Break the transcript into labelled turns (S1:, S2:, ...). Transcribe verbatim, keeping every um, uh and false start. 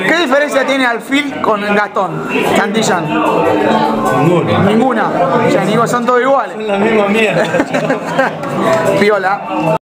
S1: ¿Qué diferencia tiene Alfil con Gastón Cantillán?
S2: Ninguna.
S1: Ninguna. O sea, son todos iguales.
S2: Son la misma mierda.
S1: Piola.